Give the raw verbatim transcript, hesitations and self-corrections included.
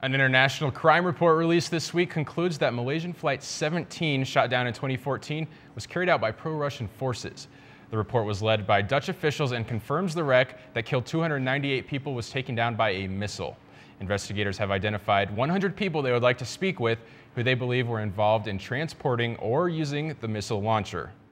An international crime report released this week concludes that Malaysian Flight seventeen, shot down in twenty fourteen, was carried out by pro-Russian forces. The report was led by Dutch officials and confirms the wreck that killed two hundred ninety-eight people was taken down by a missile. Investigators have identified one hundred people they would like to speak with who they believe were involved in transporting or using the missile launcher.